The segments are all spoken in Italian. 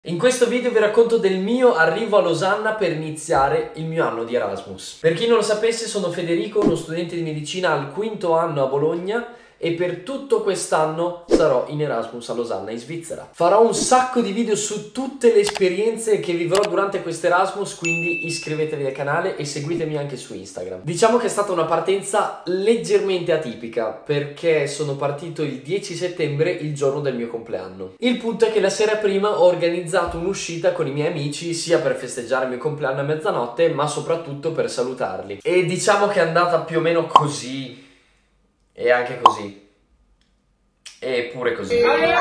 In questo video vi racconto del mio arrivo a Losanna per iniziare il mio anno di Erasmus. Per chi non lo sapesse, sono Federico, uno studente di medicina al quinto anno a Bologna e per tutto quest'anno sarò in Erasmus a Losanna in Svizzera. Farò un sacco di video su tutte le esperienze che vivrò durante questo Erasmus, quindi iscrivetevi al canale e seguitemi anche su Instagram. Diciamo che è stata una partenza leggermente atipica perché sono partito il 10 settembre, il giorno del mio compleanno. Il punto è che la sera prima ho organizzato un'uscita con i miei amici sia per festeggiare il mio compleanno a mezzanotte ma soprattutto per salutarli. E diciamo che è andata più o meno così. E anche così. E pure così.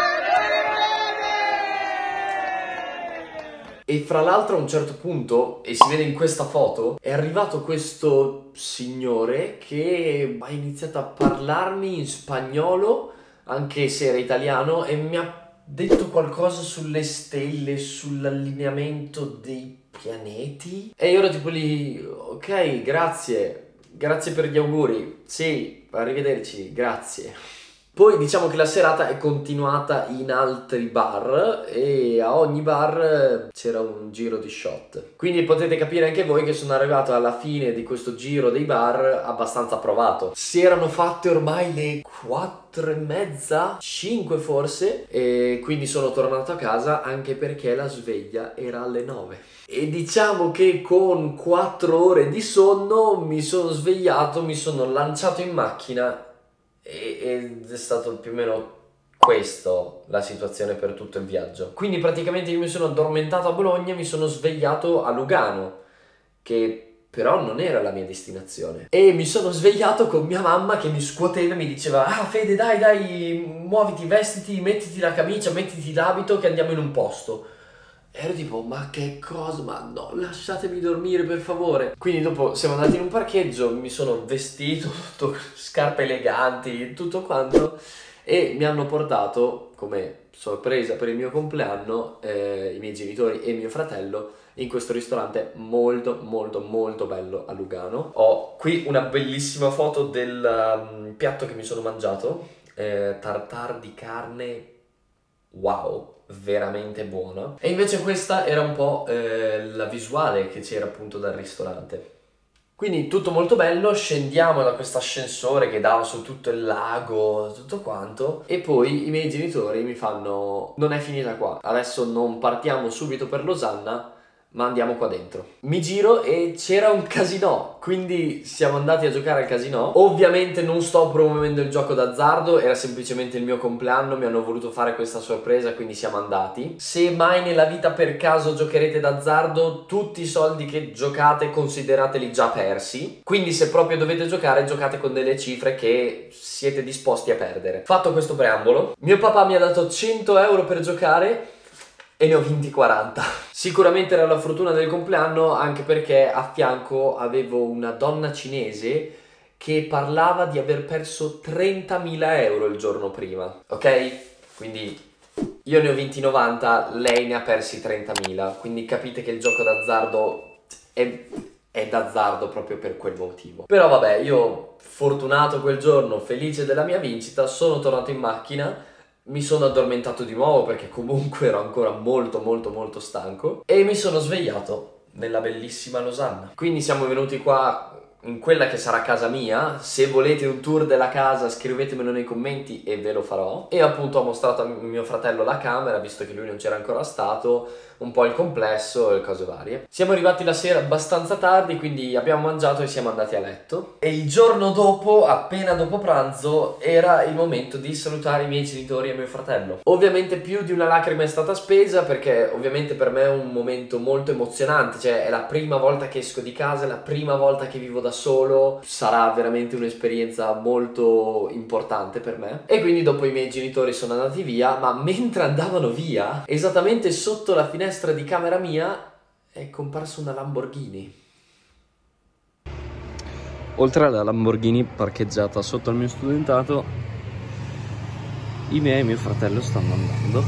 E fra l'altro a un certo punto, e si vede in questa foto, è arrivato questo signore che ha iniziato a parlarmi in spagnolo, anche se era italiano, e mi ha detto qualcosa sulle stelle, sull'allineamento dei pianeti. E io ero tipo lì, ok, grazie. Grazie per gli auguri, sì, arrivederci, grazie. Poi diciamo che la serata è continuata in altri bar e a ogni bar c'era un giro di shot. Quindi potete capire anche voi che sono arrivato alla fine di questo giro dei bar abbastanza provato. Si erano fatte ormai le 4:30, 5 forse, e quindi sono tornato a casa anche perché la sveglia era alle 9. E diciamo che con 4 ore di sonno mi sono svegliato, mi sono lanciato in macchina ed è stato più o meno questo la situazione per tutto il viaggio. Quindi praticamente io mi sono addormentato a Bologna e mi sono svegliato a Lugano, che però non era la mia destinazione. E mi sono svegliato con mia mamma che mi scuoteva e mi diceva: ah Fede, dai, muoviti, vestiti, mettiti la camicia, mettiti l'abito che andiamo in un posto. Ero tipo, ma che cosa? Ma no, lasciatemi dormire per favore. Quindi dopo siamo andati in un parcheggio, mi sono vestito, tutto, scarpe eleganti, tutto quanto, e mi hanno portato come sorpresa per il mio compleanno i miei genitori e mio fratello in questo ristorante molto molto molto bello a Lugano. Ho qui una bellissima foto del piatto che mi sono mangiato, tartare di carne, wow, veramente buona. E invece questa era un po' la visuale che c'era appunto dal ristorante. Quindi tutto molto bello, scendiamo da questo ascensore che dava su tutto il lago, tutto quanto, e poi i miei genitori mi fanno: non è finita qua, adesso non partiamo subito per Losanna, ma andiamo qua dentro. Mi giro e c'era un casinò, quindi siamo andati a giocare al casinò. Ovviamente non sto promuovendo il gioco d'azzardo, era semplicemente il mio compleanno, mi hanno voluto fare questa sorpresa, quindi siamo andati. Se mai nella vita per caso giocherete d'azzardo, tutti i soldi che giocate considerateli già persi, quindi se proprio dovete giocare, giocate con delle cifre che siete disposti a perdere. Fatto questo preambolo, mio papà mi ha dato 100 euro per giocare e ne ho vinti 40. Sicuramente era la fortuna del compleanno, anche perché a fianco avevo una donna cinese che parlava di aver perso 30.000 euro il giorno prima, ok? Quindi io ne ho vinti 90, lei ne ha persi 30.000, quindi capite che il gioco d'azzardo è d'azzardo proprio per quel motivo. Però vabbè, io fortunato quel giorno, felice della mia vincita, sono tornato in macchina. Mi sono addormentato di nuovo perché comunque ero ancora molto molto molto stanco e mi sono svegliato nella bellissima Losanna. Quindi siamo venuti qua in quella che sarà casa mia. Se volete un tour della casa scrivetemelo nei commenti e ve lo farò. E appunto ho mostrato a mio fratello la camera, visto che lui non c'era ancora stato, un po' il complesso e cose varie. Siamo arrivati la sera abbastanza tardi, quindi abbiamo mangiato e siamo andati a letto. E il giorno dopo, appena dopo pranzo, era il momento di salutare i miei genitori e mio fratello. Ovviamente più di una lacrima è stata spesa, perché ovviamente per me è un momento molto emozionante, cioè è la prima volta che esco di casa, è la prima volta che vivo da solo, sarà veramente un'esperienza molto importante per me. E quindi dopo i miei genitori sono andati via, ma mentre andavano via, esattamente sotto la finestra di camera mia è comparsa una Lamborghini. Oltre alla Lamborghini parcheggiata sotto il mio studentato, i miei e mio fratello stanno andando.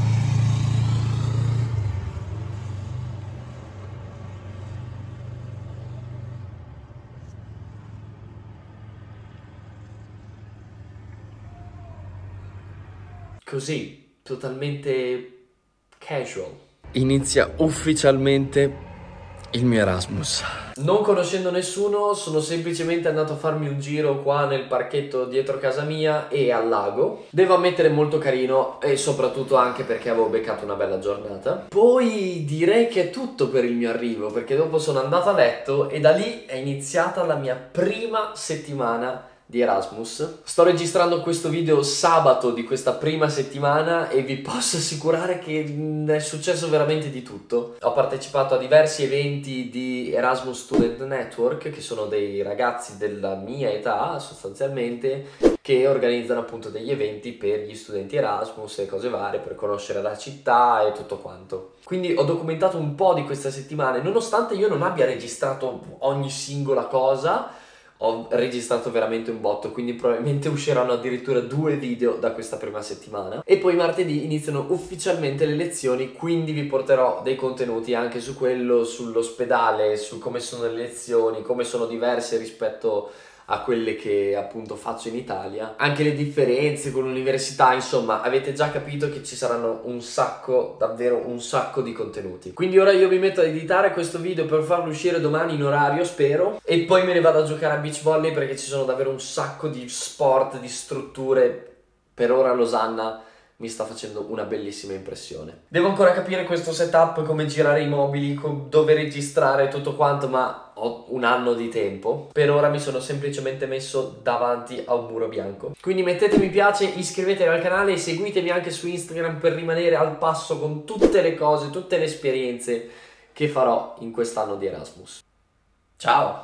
Così, totalmente casual. inizia ufficialmente il mio Erasmus. Non conoscendo nessuno, sono semplicemente andato a farmi un giro qua nel parchetto dietro casa mia e al lago. Devo ammettere molto carino e soprattutto anche perché avevo beccato una bella giornata. Poi direi che è tutto per il mio arrivo, perché dopo sono andato a letto e da lì è iniziata la mia prima settimana di Erasmus. Sto registrando questo video sabato di questa prima settimana e vi posso assicurare che è successo veramente di tutto. Ho partecipato a diversi eventi di Erasmus Student Network, che sono dei ragazzi della mia età sostanzialmente, che organizzano appunto degli eventi per gli studenti Erasmus e cose varie, per conoscere la città e tutto quanto. Quindi ho documentato un po' di queste settimane, nonostante io non abbia registrato ogni singola cosa. Ho registrato veramente un botto, quindi probabilmente usciranno addirittura 2 video da questa prima settimana. E poi martedì iniziano ufficialmente le lezioni, quindi vi porterò dei contenuti anche su quello, sull'ospedale, su come sono le lezioni, come sono diverse rispetto a quelle che appunto faccio in Italia, anche le differenze con l'università. Insomma, avete già capito che ci saranno un sacco, davvero un sacco di contenuti. Quindi ora io mi metto ad editare questo video per farlo uscire domani in orario, spero, e poi me ne vado a giocare a beach volley, perché ci sono davvero un sacco di sport, di strutture. Per ora Losanna mi sta facendo una bellissima impressione. Devo ancora capire questo setup, come girare i mobili, dove registrare tutto quanto, ma ho un anno di tempo. Per ora mi sono semplicemente messo davanti a un muro bianco. Quindi mettete mi piace, iscrivetevi al canale e seguitemi anche su Instagram per rimanere al passo con tutte le cose, tutte le esperienze che farò in quest'anno di Erasmus. Ciao!